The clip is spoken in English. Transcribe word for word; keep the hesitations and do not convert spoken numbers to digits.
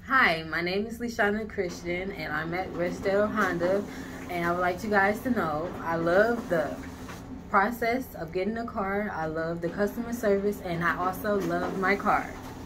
Hi, my name is Leshana Christian, and I'm at Russ Darrow Honda, and I would like you guys to know I love the process of getting a car. I love the customer service, and I also love my car.